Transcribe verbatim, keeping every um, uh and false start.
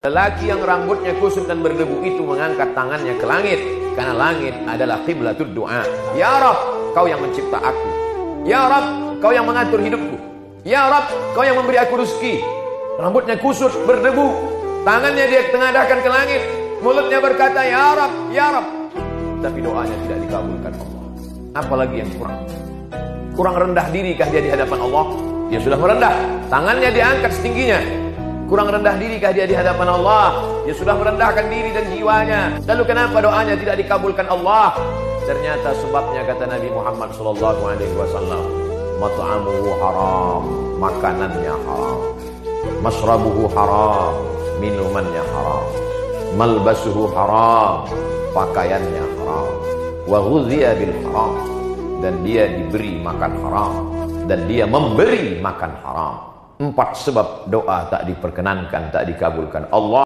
Lelaki yang rambutnya kusut dan berdebu itu mengangkat tangannya ke langit, karena langit adalah qiblatud du'a. Ya Rabb, kau yang mencipta aku. Ya Rabb, kau yang mengatur hidupku. Ya Rabb, kau yang memberi aku rezeki. Rambutnya kusut, berdebu, tangannya dia tengadahkan ke langit, mulutnya berkata ya Rabb, ya Rabb, tapi doanya tidak dikabulkan Allah. Apalagi yang kurang? Kurang rendah dirikah dia di hadapan Allah? Dia sudah merendah, tangannya diangkat setingginya. Kurang rendah dirikah dia di hadapan Allah? Dia sudah merendahkan diri dan jiwanya. Lalu kenapa doanya tidak dikabulkan Allah? Ternyata sebabnya kata Nabi Muhammad sallallahu alaihi wasallam, mat'amuhu haram, makanannya haram, masrabuhu haram, minumannya haram, malbasuhu haram, pakaiannya haram, wa ghudhiya bil haram, dan dia diberi makan haram, dan dia memberi makan haram. Empat sebab doa tak diperkenankan, tak dikabulkan Allah.